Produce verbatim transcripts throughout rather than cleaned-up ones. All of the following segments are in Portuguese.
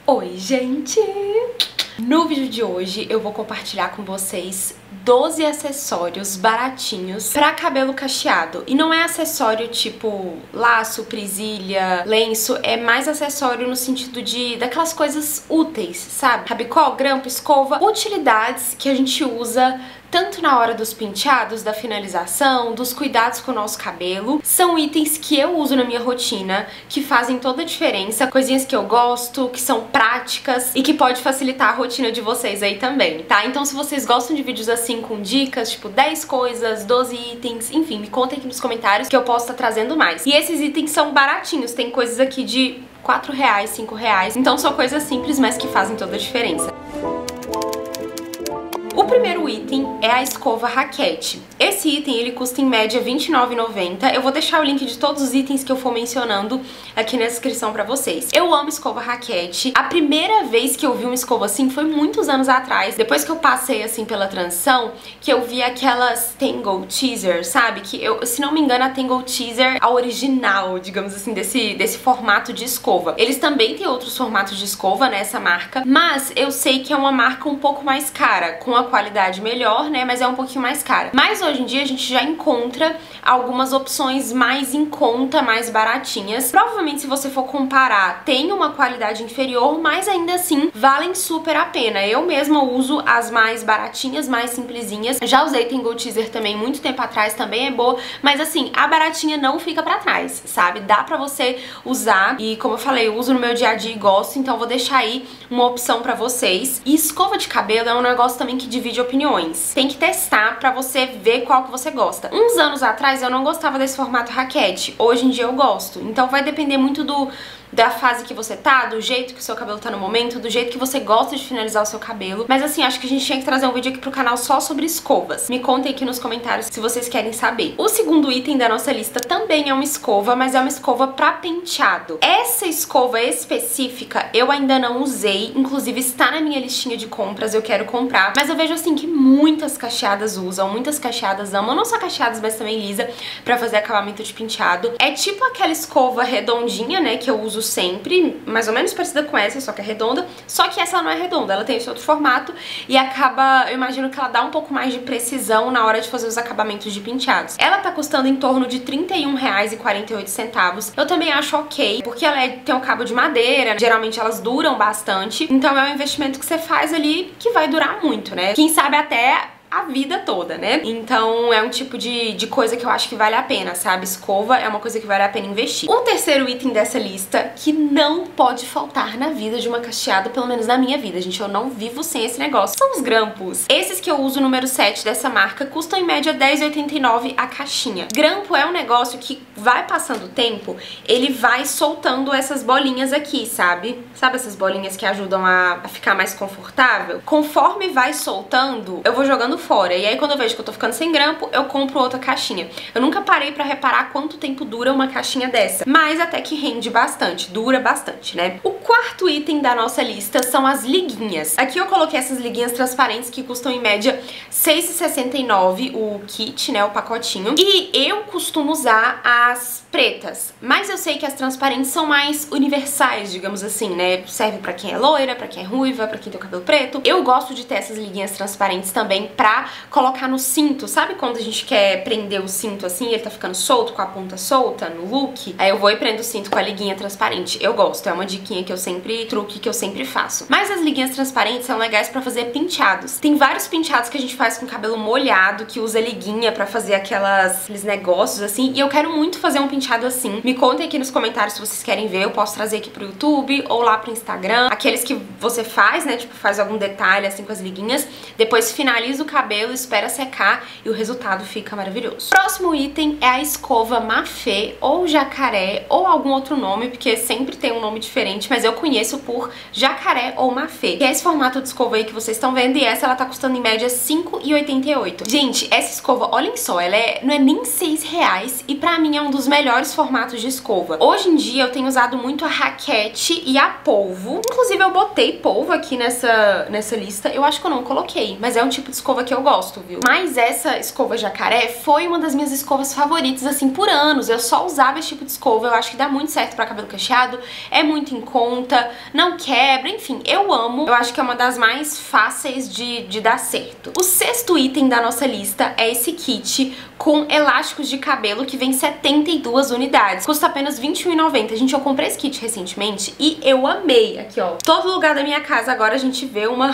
Oi, gente! No vídeo de hoje eu vou compartilhar com vocês doze acessórios baratinhos pra cabelo cacheado. E não é acessório tipo laço, presilha, lenço, é mais acessório no sentido de daquelas coisas úteis, sabe? Rabicó, grampo, escova, utilidades que a gente usa tanto na hora dos penteados, da finalização, dos cuidados com o nosso cabelo. São itens que eu uso na minha rotina, que fazem toda a diferença, coisinhas que eu gosto, que são práticas e que pode facilitar a rotina de vocês aí também, tá? Então se vocês gostam de vídeos assim com dicas, tipo dez coisas, doze itens, enfim, me contem aqui nos comentários que eu posso estar trazendo mais. E esses itens são baratinhos, tem coisas aqui de quatro reais, cinco reais, então são coisas simples, mas que fazem toda a diferença. O primeiro item é a escova raquete. Esse item ele custa em média vinte e nove reais e noventa centavos. Eu vou deixar o link de todos os itens que eu for mencionando aqui na descrição pra vocês. Eu amo escova raquete. A primeira vez que eu vi uma escova assim foi muitos anos atrás. Depois que eu passei assim pela transição, que eu vi aquelas Tangle Teezer, sabe? Que eu, se não me engano, a Tangle Teezer, a original, digamos assim, desse, desse formato de escova. Eles também têm outros formatos de escova nessa marca, mas eu sei que é uma marca um pouco mais cara, com a qualidade melhor, né, mas é um pouquinho mais cara. Mas hoje em dia a gente já encontra algumas opções mais em conta, mais baratinhas. Provavelmente se você for comparar, tem uma qualidade inferior, mas ainda assim valem super a pena. Eu mesma uso as mais baratinhas, mais simplesinhas. Já usei Tangle Teezer também muito tempo atrás, também é boa, mas assim, a baratinha não fica pra trás, sabe? Dá pra você usar e, como eu falei, eu uso no meu dia a dia e gosto, então vou deixar aí uma opção pra vocês. E escova de cabelo é um negócio também que divide opiniões. Tem que testar pra você ver qual que você gosta. Uns anos atrás eu não gostava desse formato raquete, hoje em dia eu gosto. Então vai depender muito do da fase que você tá, do jeito que o seu cabelo tá no momento, do jeito que você gosta de finalizar o seu cabelo. Mas assim, acho que a gente tinha que trazer um vídeo aqui pro canal só sobre escovas. Me contem aqui nos comentários se vocês querem saber. O segundo item da nossa lista também é uma escova, mas é uma escova pra penteado. Essa escova específica eu ainda não usei, inclusive está na minha listinha de compras, eu quero comprar. Mas eu vejo assim que muitas cacheadas usam, muitas cacheadas amam, não só cacheadas, mas também lisa, pra fazer acabamento de penteado. É tipo aquela escova redondinha, né, que eu uso sempre, mais ou menos parecida com essa, só que é redonda, só que essa não é redonda, ela tem esse outro formato e acaba, eu imagino que ela dá um pouco mais de precisão na hora de fazer os acabamentos de penteados. Ela tá custando em torno de trinta e um reais e quarenta e oito centavos. Eu também acho ok, porque ela é, tem um cabo de madeira, geralmente elas duram bastante, então é um investimento que você faz ali que vai durar muito, né? Quem sabe até a vida toda, né? Então é um tipo de, de coisa que eu acho que vale a pena, sabe? Escova é uma coisa que vale a pena investir. O terceiro item dessa lista, que não pode faltar na vida de uma cacheada, pelo menos na minha vida, gente, eu não vivo sem esse negócio, são os grampos. Esses que eu uso, número sete dessa marca, custam em média dez reais e oitenta e nove centavos a caixinha. Grampo é um negócio que vai passando o tempo, ele vai soltando essas bolinhas aqui, sabe? Sabe essas bolinhas que ajudam a, a ficar mais confortável? Conforme vai soltando, eu vou jogando fora. E aí quando eu vejo que eu tô ficando sem grampo, eu compro outra caixinha. Eu nunca parei pra reparar quanto tempo dura uma caixinha dessa, mas até que rende bastante, dura bastante, né? O quarto item da nossa lista são as liguinhas. Aqui eu coloquei essas liguinhas transparentes que custam em média seis reais e sessenta e nove centavos o kit, né, o pacotinho. E eu costumo usar as pretas, mas eu sei que as transparentes são mais universais, digamos assim, né? Serve pra quem é loira, pra quem é ruiva, pra quem tem o cabelo preto. Eu gosto de ter essas liguinhas transparentes também pra colocar no cinto. Sabe quando a gente quer prender o cinto assim, ele tá ficando solto, com a ponta solta no look? Aí eu vou e prendo o cinto com a liguinha transparente. Eu gosto, é uma diquinha que eu sempre, truque que eu sempre faço. Mas as liguinhas transparentes são legais pra fazer penteados. Tem vários penteados que a gente faz com cabelo molhado, que usa liguinha pra fazer aquelas, aqueles negócios assim, e eu quero muito fazer um penteado assim. Me contem aqui nos comentários se vocês querem ver, eu posso trazer aqui pro YouTube ou lá pro Instagram. Aqueles que você faz, né, tipo faz algum detalhe assim com as liguinhas, depois finaliza o cabelo, espera secar e o resultado fica maravilhoso. Próximo item é a escova Mafê ou Jacaré ou algum outro nome, porque sempre tem um nome diferente, mas eu conheço por Jacaré ou Mafê, que é esse formato de escova aí que vocês estão vendo, e essa ela tá custando em média cinco reais e oitenta e oito centavos. Gente, essa escova, olhem só, ela é, não é nem seis reais e pra mim é um dos melhores formatos de escova. Hoje em dia eu tenho usado muito a raquete e a polvo. Inclusive eu botei polvo aqui nessa, nessa lista. Eu acho que eu não coloquei, mas é um tipo de escova que eu gosto, viu? Mas essa escova jacaré foi uma das minhas escovas favoritas, assim, por anos. Eu só usava esse tipo de escova, eu acho que dá muito certo pra cabelo cacheado, é muito em conta, não quebra, enfim, eu amo. Eu acho que é uma das mais fáceis de, de dar certo. O sexto item da nossa lista é esse kit com elásticos de cabelo que vem setenta e duas unidades. Custa apenas vinte e um reais e noventa centavos. Gente, eu comprei esse kit recentemente e eu amei. Aqui, ó. Todo lugar da minha casa agora a gente vê uma...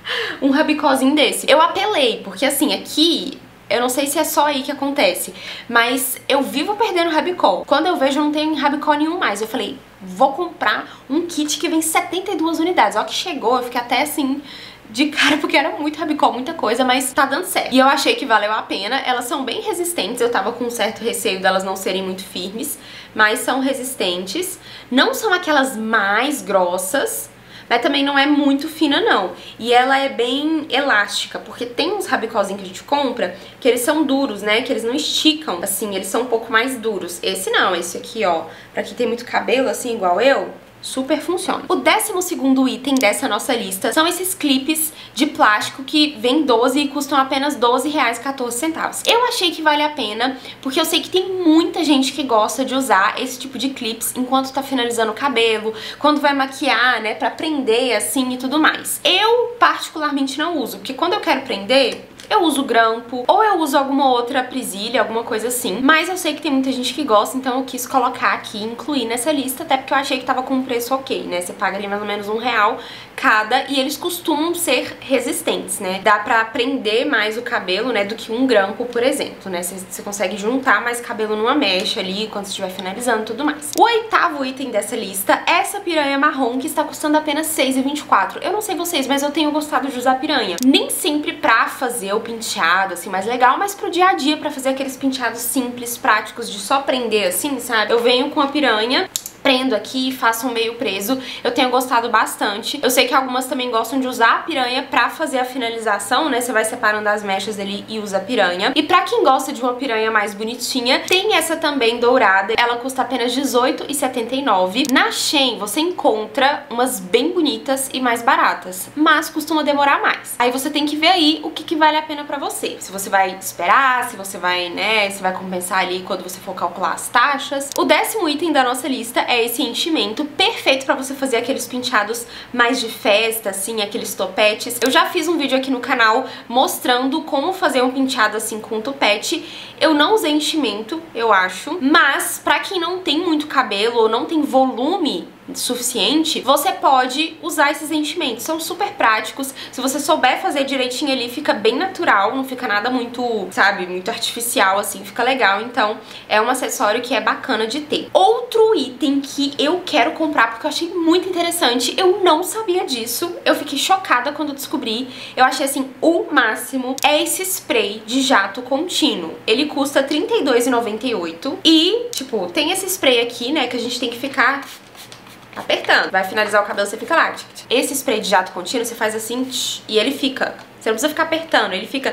um rabicózinho desse. Eu apelei, porque assim, aqui... eu não sei se é só aí que acontece, mas eu vivo perdendo rabicó. Quando eu vejo, não tem rabicó nenhum mais. Eu falei, vou comprar um kit que vem setenta e duas unidades. Ó que chegou, eu fiquei até assim... de cara, porque era muito rabicó, muita coisa, mas tá dando certo. E eu achei que valeu a pena. Elas são bem resistentes, eu tava com um certo receio delas não serem muito firmes, mas são resistentes. Não são aquelas mais grossas, mas também não é muito fina, não. E ela é bem elástica, porque tem uns rabicózinhos que a gente compra que eles são duros, né? Que eles não esticam, assim, eles são um pouco mais duros. Esse não, esse aqui, ó, pra quem tem muito cabelo, assim, igual eu... super funciona. O décimo segundo item dessa nossa lista são esses clipes de plástico que vem doze e custam apenas doze reais e quatorze centavos. Eu achei que vale a pena, porque eu sei que tem muita gente que gosta de usar esse tipo de clips enquanto tá finalizando o cabelo, quando vai maquiar, né, pra prender assim e tudo mais. Eu particularmente não uso, porque quando eu quero prender... eu uso grampo, ou eu uso alguma outra presilha, alguma coisa assim. Mas eu sei que tem muita gente que gosta, então eu quis colocar aqui, incluir nessa lista, até porque eu achei que tava com um preço ok, né? Você paga ali mais ou menos um real cada, e eles costumam ser resistentes, né? Dá pra prender mais o cabelo, né, do que um grampo, por exemplo, né? Você, você consegue juntar mais cabelo numa mecha ali, quando você estiver finalizando e tudo mais. O oitavo item dessa lista é essa piranha marrom, que está custando apenas seis reais e vinte e quatro centavos. Eu não sei vocês, mas eu tenho gostado de usar piranha. Nem sempre pra fazer o penteado, assim, mais legal, mas pro dia a dia, pra fazer aqueles penteados simples, práticos, de só prender, assim, sabe? Eu venho com a piranha, prendo aqui e faço um meio preso. Eu tenho gostado bastante. Eu sei que algumas também gostam de usar a piranha pra fazer a finalização, né? Você vai separando as mechas ali e usa a piranha. E pra quem gosta de uma piranha mais bonitinha, tem essa também dourada. Ela custa apenas dezoito reais e setenta e nove centavos. Na Shein você encontra umas bem bonitas e mais baratas, mas costuma demorar mais. Aí você tem que ver aí o que, que vale a pena pra você. Se você vai esperar, se você vai, né, se vai compensar ali quando você for calcular as taxas. O décimo item da nossa lista é esse enchimento, perfeito pra você fazer aqueles penteados mais de festa, assim, aqueles topetes. Eu já fiz um vídeo aqui no canal mostrando como fazer um penteado assim com um topete. Eu não usei enchimento, eu acho, mas pra quem não tem muito cabelo ou não tem volume suficiente, você pode usar esses enchimentos. São super práticos. Se você souber fazer direitinho ali, fica bem natural, não fica nada muito, sabe, muito artificial, assim, fica legal. Então, é um acessório que é bacana de ter. Outro item que eu quero comprar, porque eu achei muito interessante, eu não sabia disso, eu fiquei chocada quando descobri, eu achei, assim, o máximo, é esse spray de jato contínuo. Ele custa trinta e dois reais e noventa e oito centavos e, tipo, tem esse spray aqui, né, que a gente tem que ficar apertando. Vai finalizar o cabelo, você fica lá. Esse spray de jato contínuo, você faz assim tch, e ele fica. Você não precisa ficar apertando, ele fica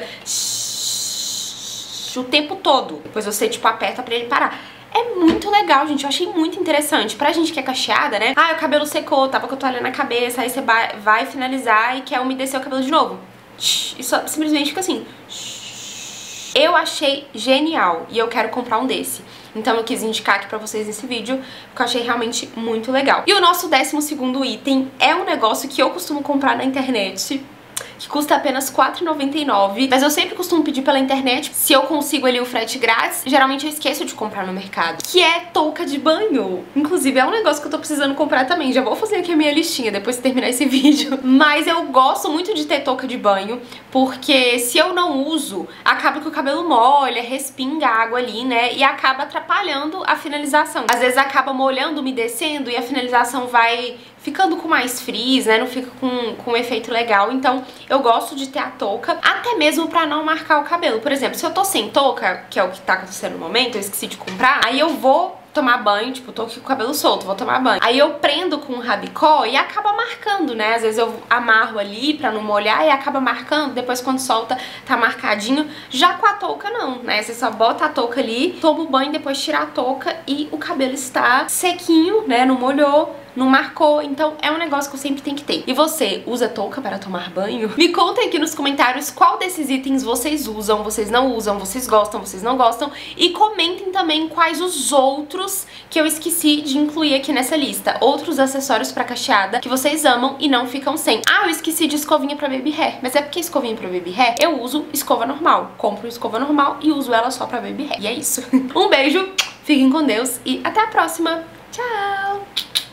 tch, o tempo todo. Depois você, tipo, aperta pra ele parar. É muito legal, gente. Eu achei muito interessante. Pra gente que é cacheada, né? Ah, o cabelo secou, tava com a toalha na cabeça, aí você vai finalizar e quer umedecer o cabelo de novo. Tch, e só simplesmente fica assim. Eu achei genial e eu quero comprar um desse. Então eu quis indicar aqui pra vocês nesse vídeo, porque eu achei realmente muito legal. E o nosso décimo segundo item é um negócio que eu costumo comprar na internet, que custa apenas quatro reais e noventa e nove centavos, mas eu sempre costumo pedir pela internet, se eu consigo ali o frete grátis, geralmente eu esqueço de comprar no mercado, que é touca de banho. Inclusive é um negócio que eu tô precisando comprar também, já vou fazer aqui a minha listinha depois de terminar esse vídeo. Mas eu gosto muito de ter touca de banho, porque se eu não uso, acaba que o cabelo molha, respinga água ali, né, e acaba atrapalhando a finalização. Às vezes acaba molhando, umedecendo e a finalização vai ficando com mais frizz, né, não fica com, com um efeito legal. Então eu gosto de ter a touca, até mesmo pra não marcar o cabelo. Por exemplo, se eu tô sem touca, que é o que tá acontecendo no momento, eu esqueci de comprar, aí eu vou tomar banho, tipo, tô aqui com o cabelo solto, vou tomar banho. Aí eu prendo com um rabicó e acaba marcando, né? Às vezes eu amarro ali pra não molhar e acaba marcando, depois quando solta tá marcadinho. Já com a touca não, né? Você só bota a touca ali, toma o banho, depois tira a touca e o cabelo está sequinho, né? Não molhou, não marcou, então é um negócio que eu sempre tenho que ter. E você, usa touca para tomar banho? Me contem aqui nos comentários qual desses itens vocês usam, vocês não usam, vocês gostam, vocês não gostam, e comentem também quais os outros que eu esqueci de incluir aqui nessa lista, outros acessórios pra cacheada que vocês amam e não ficam sem. Ah, eu esqueci de escovinha pra baby hair, mas é porque escovinha pra baby hair eu uso escova normal, compro escova normal e uso ela só pra baby hair, e é isso. Um beijo, fiquem com Deus e até a próxima, tchau!